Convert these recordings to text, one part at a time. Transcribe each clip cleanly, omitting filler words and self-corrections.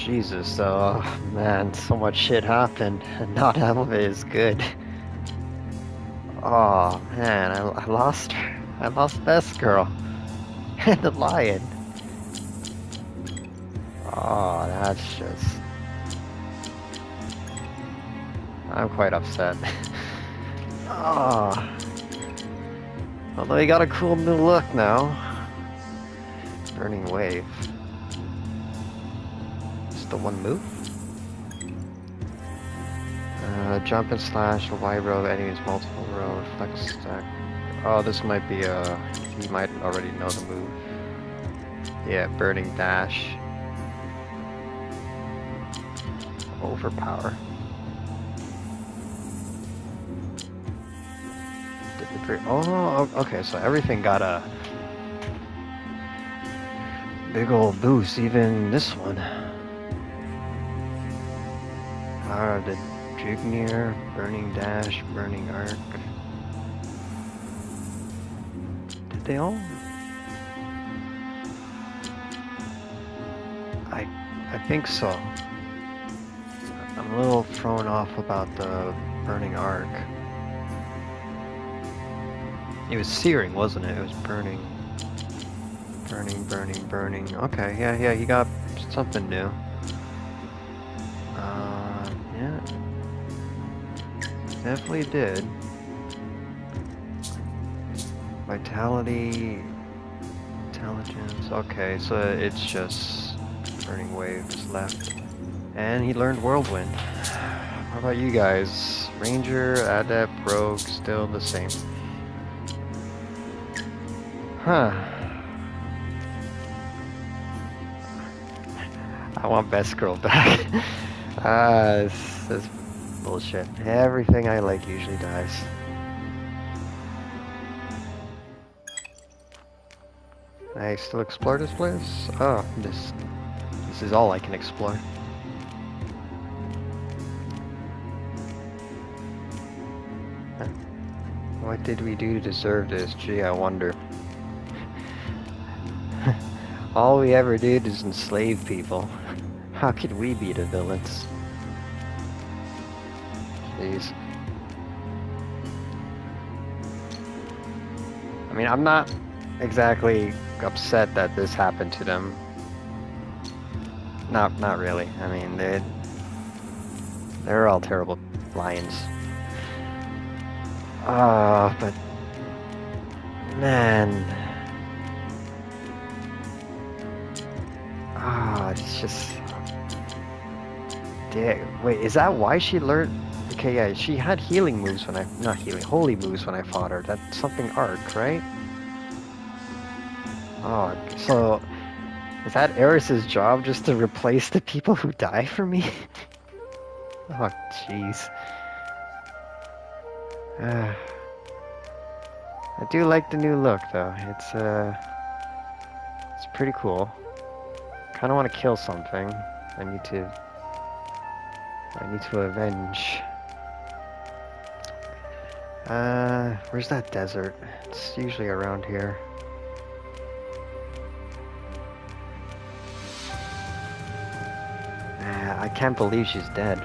Jesus, though, man, so much shit happened, and not all of it is good. Oh man, I lost her. I lost Best Girl and the lion. Oh, that's just. I'm quite upset. Oh. Although he got a cool new look now. Burning Wave. Just the one move? Jump and slash, a wide row of enemies, multiple row, flex stack. Oh, this might be he might already know the move. Yeah, Burning Dash. Overpower. Oh, okay, so everything got a big old boost, even this one. Power of the Drignir, Burning Dash, Burning Arc. Did they all? I think so. I'm a little thrown off about the Burning Arc. It was searing, wasn't it? It was burning. Burning, burning, burning. Okay, yeah, he got something new. Yeah. Definitely did. Vitality, intelligence. Okay, so it's just Burning Waves left. And he learned Whirlwind. How about you guys? Ranger, Adept, Rogue, still the same. Huh. I want Best Girl back. This is bullshit. Everything I like usually dies. I still explore this place? Oh, this is all I can explore. Huh. What did we do to deserve this? Gee, I wonder. All we ever did is enslave people. How could we be the villains? Jeez. I mean, I'm not exactly upset that this happened to them. Not really. I mean, they're all terrible lions. But man. It's just... Wait, is that why she learned... Okay, yeah, she had healing moves when I... Not healing, holy moves when I fought her. That's something arc, right? Oh, so... Is that Eris's job, just to replace the people who die for me? Oh, jeez. I do like the new look, though. It's pretty cool. Kind of want to kill something. I need to avenge. Where's that desert? It's usually around here. I can't believe she's dead.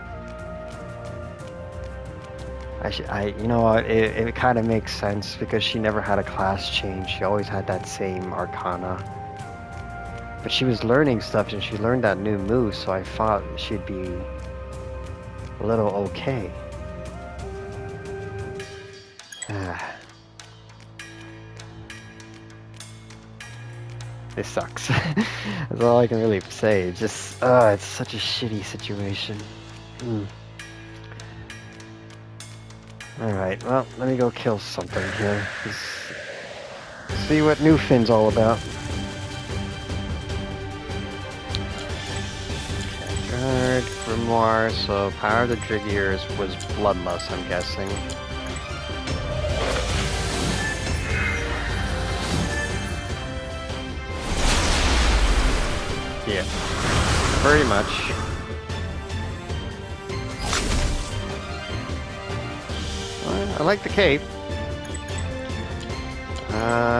You know what? It kind of makes sense because she never had a class change. She always had that same Arcana. But she was learning stuff and she learned that new move, so I thought she'd be a little okay. This sucks. That's all I can really say. It's just, it's such a shitty situation. Alright, well, let me go kill something here. See what Newfin's all about. Guard, Grimoire, so Power of the Drigiers was Bloodlust, I'm guessing. Yeah, pretty much. Well, I like the cape.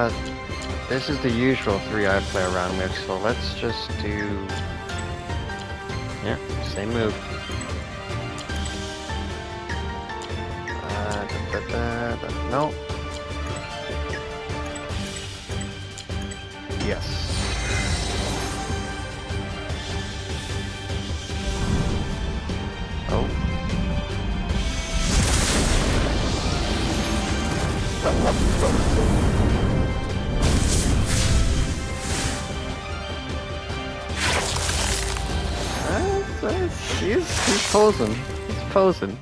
This is the usual 3 I play around with, so let's just do Yeah, same move. No. Yes. Oh. He's posing. He's posing.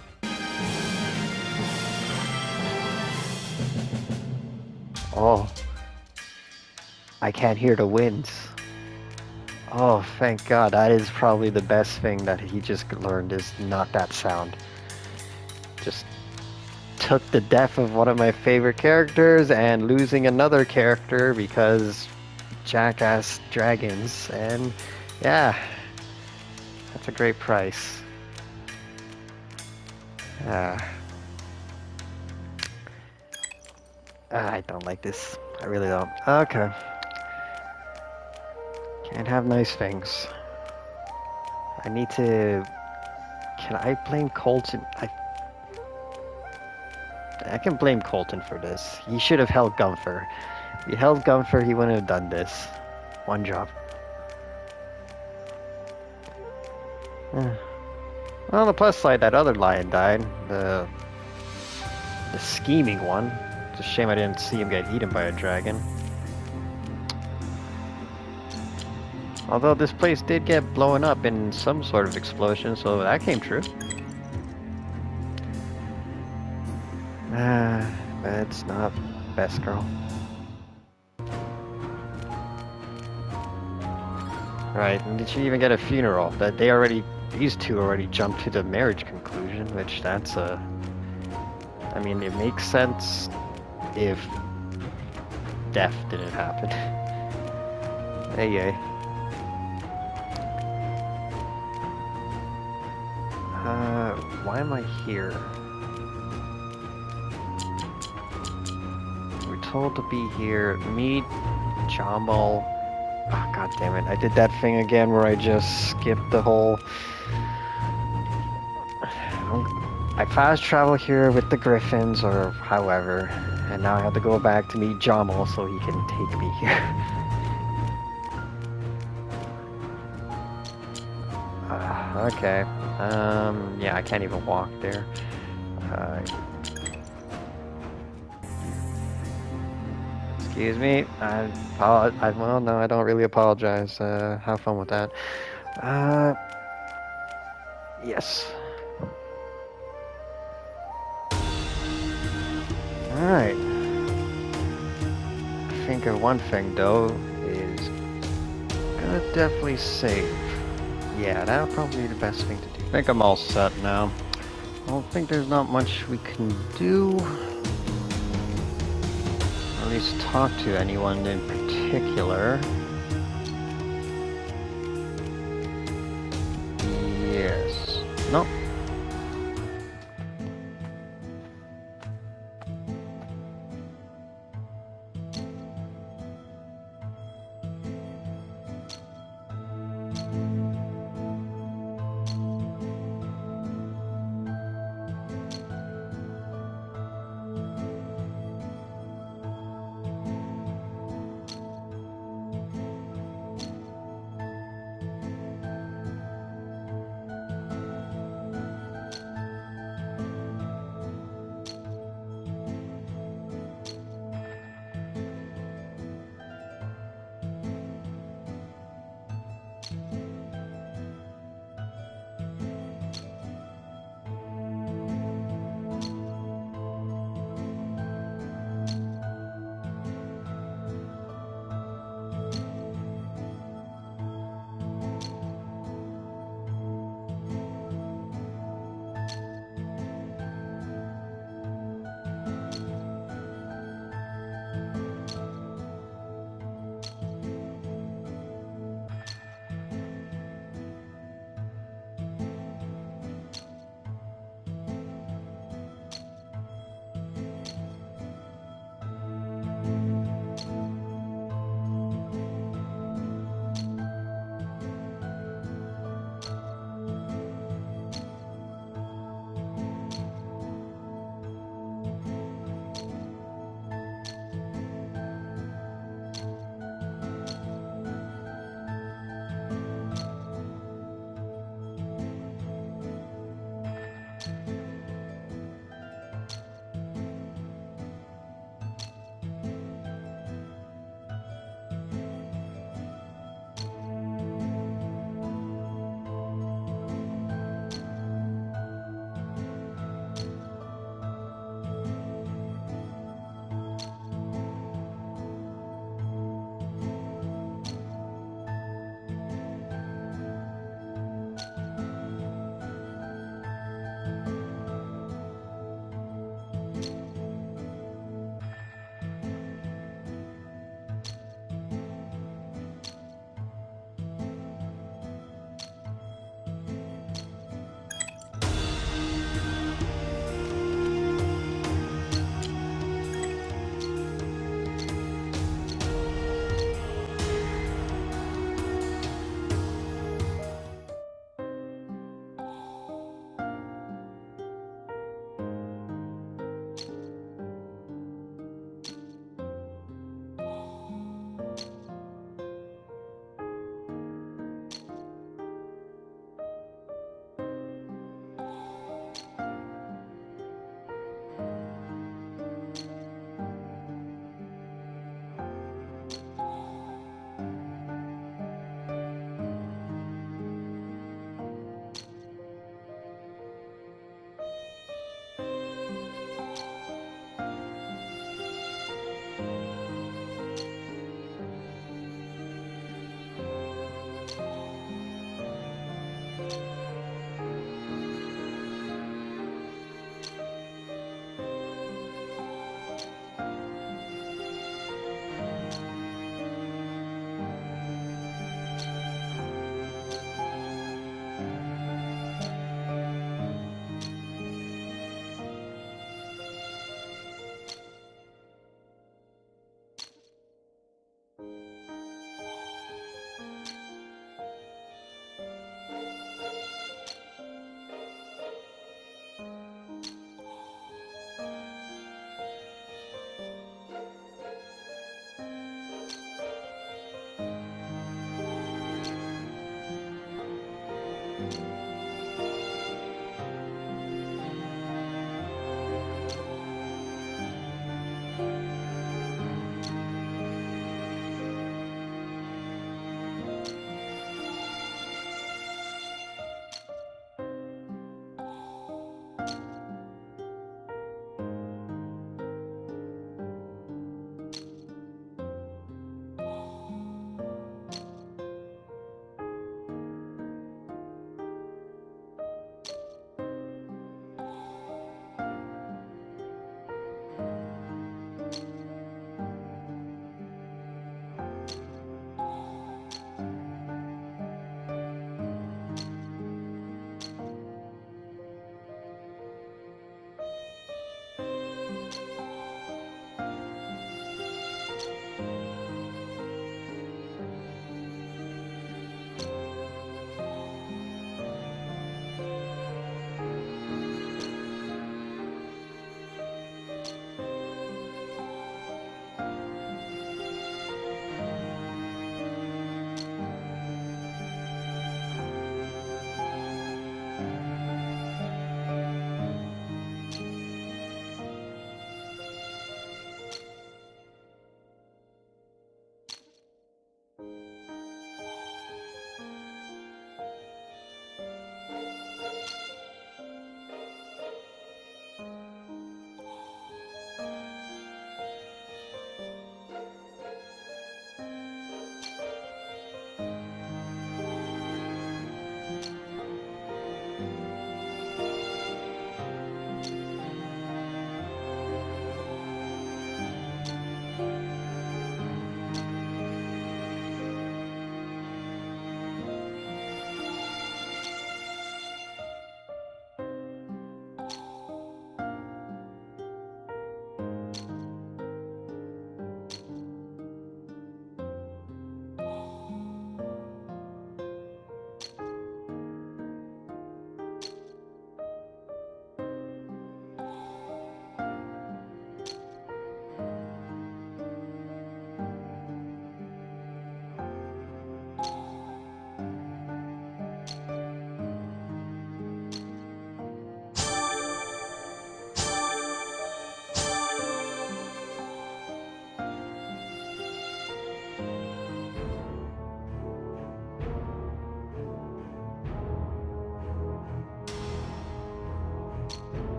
Oh. I can't hear the winds. Oh, thank God. That is probably the best thing that he just learned is not that sound. Just took the death of one of my favorite characters and losing another character because jackass dragons. And yeah, that's a great price. I don't like this. I really don't. Okay. Can't have nice things. I need to... Can I blame Colton? I can blame Colton for this. He should have held Gunther. If he held Gunther, he wouldn't have done this. One job. Well, on the plus side, that other lion died. The scheming one. It's a shame I didn't see him get eaten by a dragon. Although this place did get blown up in some sort of explosion, so that came true. But it's not best girl. Right, and did she even get a funeral? That these two already jumped to the marriage conclusion, which that's a... I mean, it makes sense if death didn't happen. Hey. Why am I here? We're told to be here. Meet Jamal. Oh, God damn it. I did that thing again where I just skipped the whole... I fast travel here with the Griffins or however, and now I have to go back to meet Jamal so he can take me here. Okay. Yeah, I can't even walk there. Excuse me. Well, no, I don't really apologize. Have fun with that. Yes. Alright. I think of one thing, though, is... gonna definitely save. Yeah, that'll probably be the best thing to do. I think I'm all set now. I don't think there's not much we can do. Or at least talk to anyone in particular. Yes. Nope.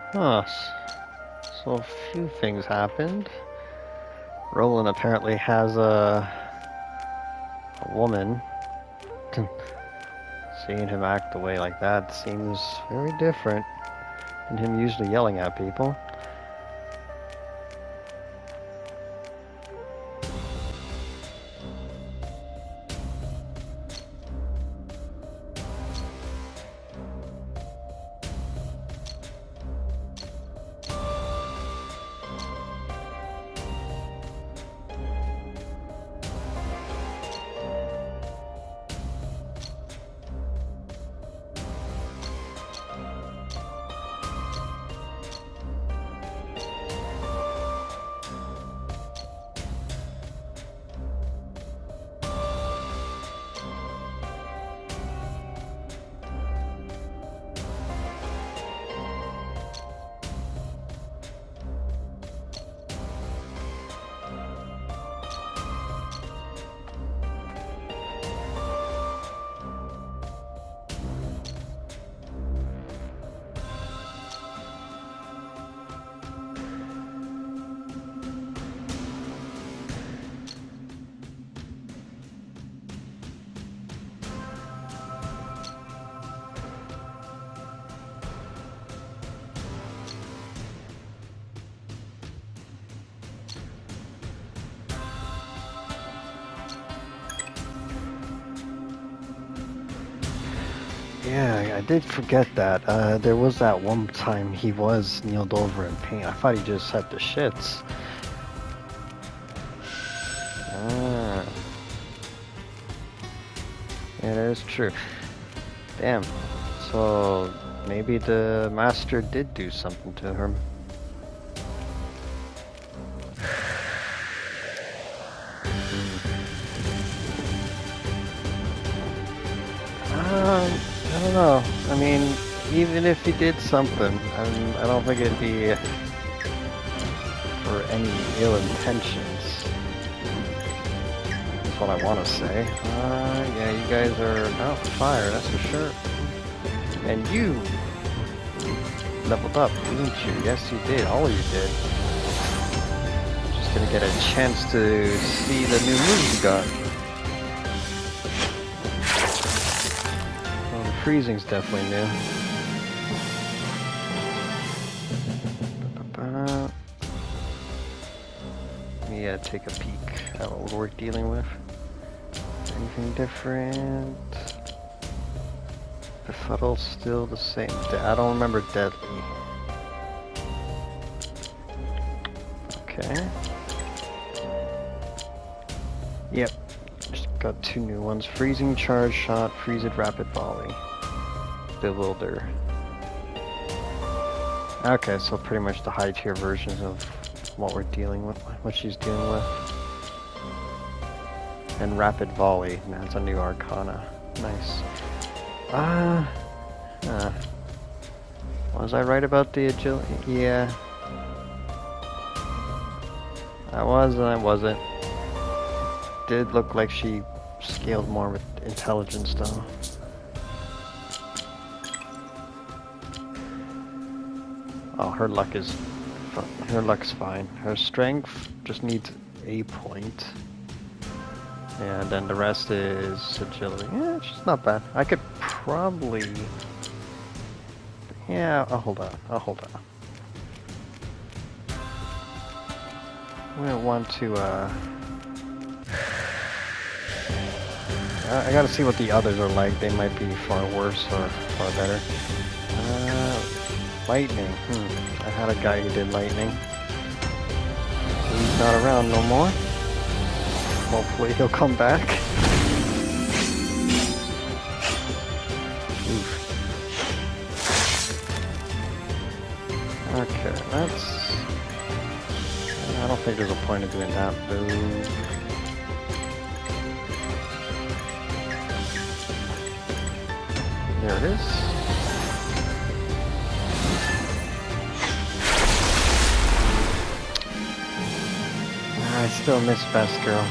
Huh. So a few things happened. Roland apparently has a woman. Seeing him act the way like that seems very different than him usually yelling at people. Yeah, I did forget that. There was that one time he was kneeled over in pain. I thought he just had the shits. Ah. Yeah, that is true. Damn. So maybe the master did do something to him. I don't know. I mean, even if he did something, I don't think it'd be for any ill intentions. That's what I want to say. Yeah, you guys are out fire, that's for sure. And you leveled up, didn't you? Yes, you did. All of you did. Just gonna get a chance to see the new moves you got. Freezing's definitely new. Let me take a peek at what we're dealing with. Anything different? Befuddle's still the same. I don't remember Deadly. Okay. Yep. Just got two new ones. Freezing Charge Shot, Freezed Rapid Volley. Bewilder. Okay, so pretty much the high tier versions of what we're dealing with, what she's dealing with. And Rapid Volley, now it's a new Arcana. Nice. Was I right about the agility? Yeah. I was and I wasn't. Did look like she scaled more with intelligence though. Oh, her luck's fine. Her strength just needs a point. And then the rest is agility. Yeah, she's not bad. I could probably... Yeah, I'll hold on. I'm gonna want to, I gotta see what the others are like. They might be far worse or far better. Lightning. I had a guy who did lightning. He's not around no more. Hopefully he'll come back. Oof. Okay, that's... I don't think there's a point of doing that. Boom. There it is. I still miss Best Girl.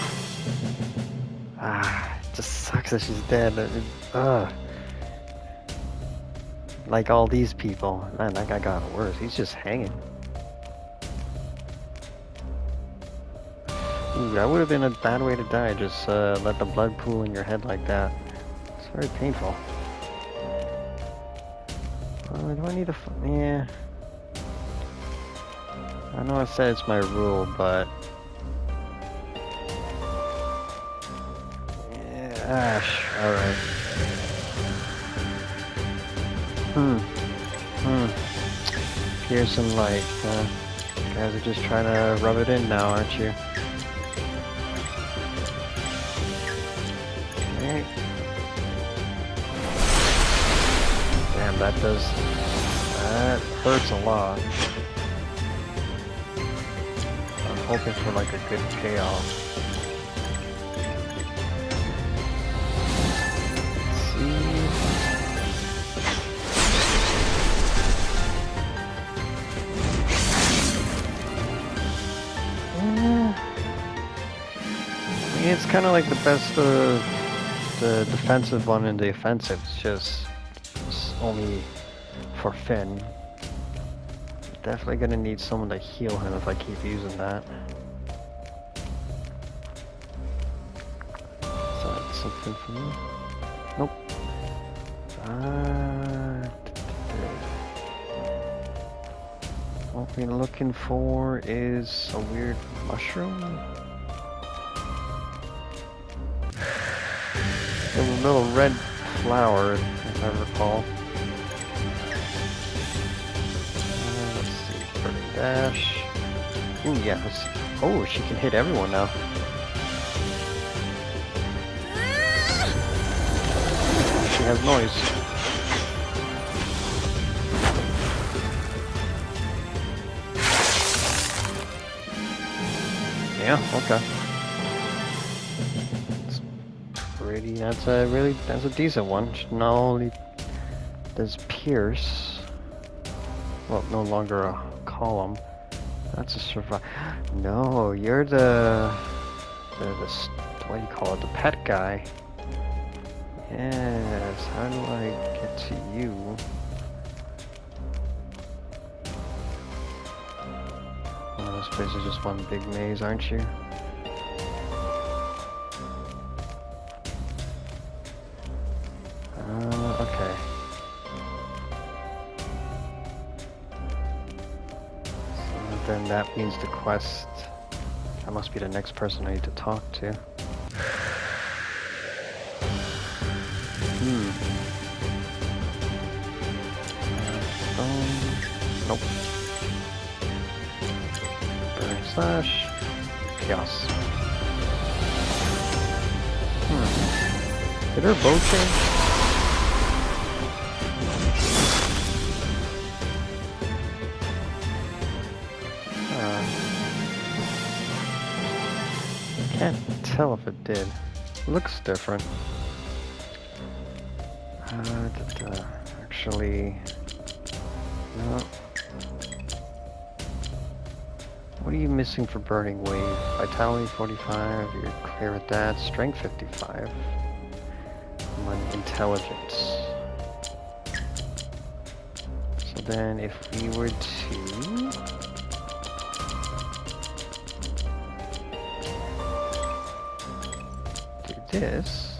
It just sucks that she's dead. It'd Like all these people. Man, that guy got worse. He's just hanging. Ooh, that would have been a bad way to die. Just let the blood pool in your head like that. It's very painful. Do I need a... yeah. I know I said it's my rule, but... yeah, Ash, alright. Pearson light. You guys are just trying to rub it in now, aren't you? Okay. Damn, that hurts a lot. I'm hoping for like a good payoff. Let's see. It's kind of like the best of the defensive one and the offensive. It's just only for Finn. Definitely gonna need someone to heal him if I keep using that. Is that something for me? Nope. What we're looking for is a weird mushroom. A little red flower, if I recall. Let's see, for dash. Ooh, yeah. Oh, she can hit everyone now. She has noise. Yeah, okay. That's a decent one. Not only does Pierce, well, no longer a column. That's a survive. No, you're the what do you call it? The pet guy. Yes. How do I get to you? Oh, this place is just one big maze, aren't you? Okay. So then that means the quest. That must be the next person I need to talk to. Nope. Burn slash. Chaos. Did her bow change? Can't tell if it did. Looks different. Actually, no. What are you missing for Burning Wave? Vitality 45, you're clear with that. Strength 55. Intelligence. So then if we were to... do this...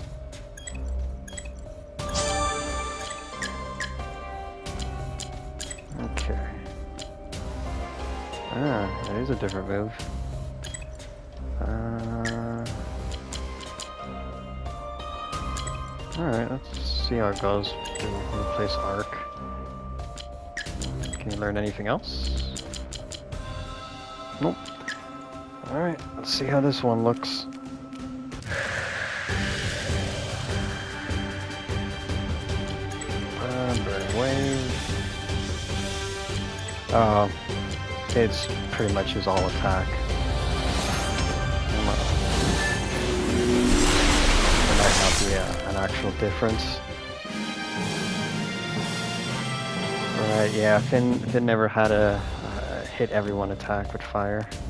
okay. Ah, that is a different move. Alright, let's see how it goes. Replace Arc. Can you learn anything else? Nope. Alright, let's see how this one looks. Burning Wave. It's pretty much his all attack. There might not be an actual difference. Right, yeah, Finn never had a hit everyone attack with fire.